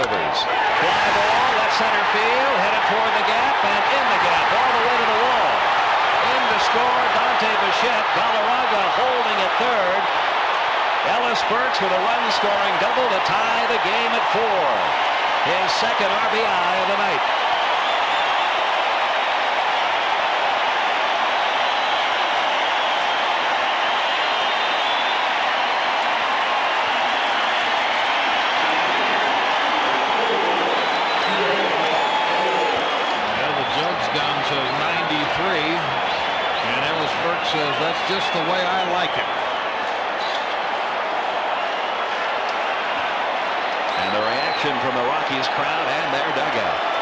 delivers. Fly ball, left center field, headed toward the gap, and in the gap, all the way to the wall. In to score, Dante Bichette. Galarraga holding at third. Ellis Burks with a run-scoring double to tie the game at 4. His second RBI of the night. Down to 93, and Ellis Burks says that's just the way I like it. And the reaction from the Rockies crowd and their dugout.